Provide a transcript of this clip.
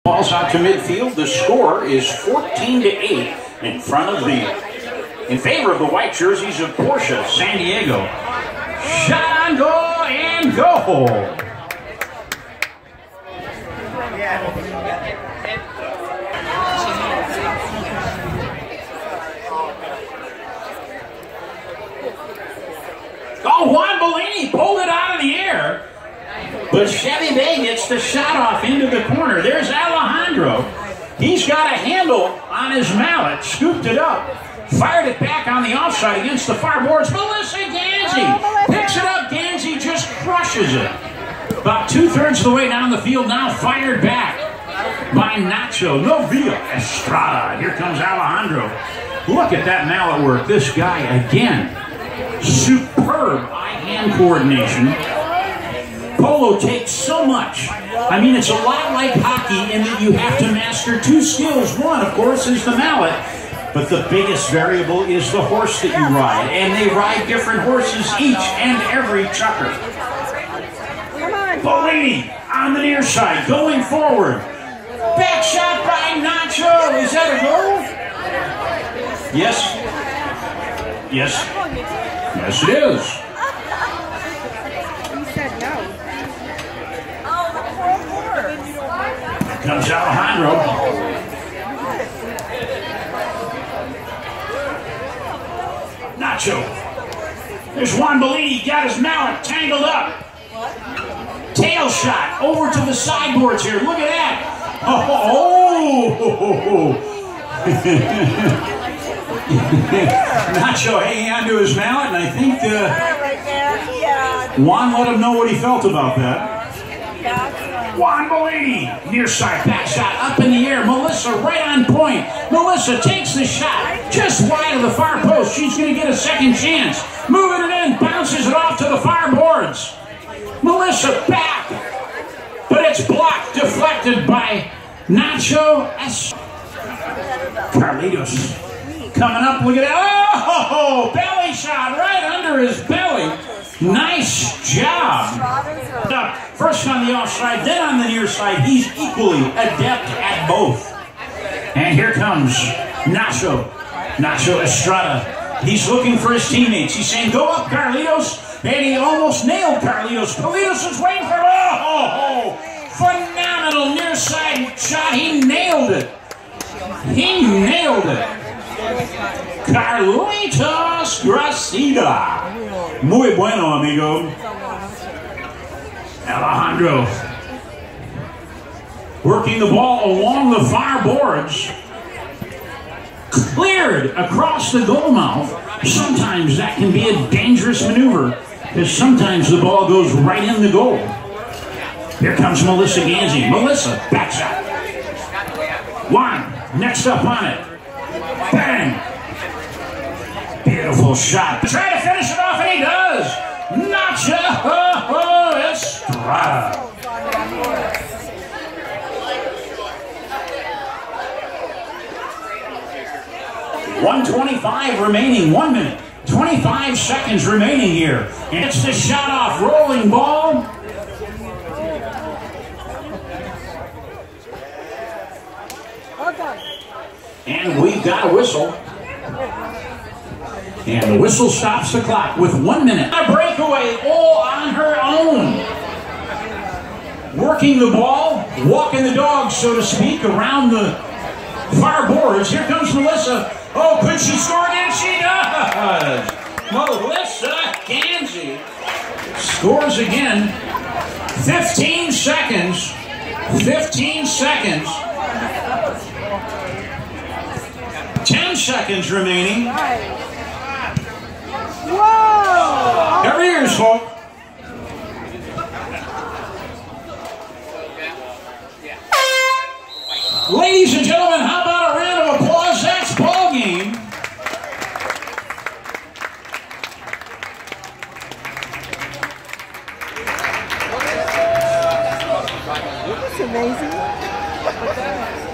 Ball's out to midfield. The score is 14-8 in favor of the white jerseys of Porsche San Diego. Shot on goal and goal. Oh, Juan Bellini pulled it out of the air, but Chevy Bay gets the shot off into the corner. There's Alejandro. He's got a handle on his mallet, scooped it up, fired it back on the offside against the far boards. Melissa Ganzi picks it up. Ganzi just crushes it. About 2/3 of the way down the field now, fired back by Nacho Novilla Estrada. Here comes Alejandro. Look at that mallet work. This guy, again, superb eye-hand coordination. Polo takes so much. I mean, it's a lot like hockey in that you have to master two skills. One, of course, is the mallet, but the biggest variable is the horse that you ride, and they ride different horses each and every chucker. Bellini on the near side, going forward. Back shot by Nacho. Is that a goal? Yes. Yes. Yes, it is. Comes Alejandro. Nacho. There's Juan Bellini, got his mallet tangled up. Tail shot over to the sideboards here. Look at that. Oh. Nacho hanging onto his mallet, and I think Juan let him know what he felt about that. Juan Bellini, near side, back shot up in the air. Melissa right on point. Melissa takes the shot just wide of the far post. She's going to get a second chance. Moving it in, bounces it off to the far boards. Melissa back, but it's blocked, deflected by Nacho Carlitos. Coming up, look at that. Oh, belly shot right under his belly. Nice job. First on the offside, then on the near side. He's equally adept at both. And here comes Nacho Estrada. He's looking for his teammates. He's saying, go up, Carlitos. And he almost nailed Carlitos. Carlitos is waiting for, phenomenal near side shot. He nailed it. He nailed it. Carlitos Gracida. Muy bueno, amigo. Alejandro working the ball along the far boards. Cleared across the goal mouth. Sometimes that can be a dangerous maneuver, because sometimes the ball goes right in the goal. Here comes Melissa Ganzi. Melissa, back shot. Juan, next up on it. Bang! Beautiful shot. Try to finish it off, and he does. Nacho Estrada. .125 remaining. 1 minute. 25 seconds remaining here. And it's the shot off. Rolling ball. And we've got a whistle. And the whistle stops the clock with 1 minute. A breakaway all on her own. Working the ball, walking the dog, so to speak, around the far boards. Here comes Melissa. Oh, could she score again? She does. Melissa Ganzi scores again. 15 seconds. 15 seconds. 10 seconds remaining. Whoa! Cover your ears, folk. Ladies and gentlemen, how about a round of applause? That's ball game. That's amazing.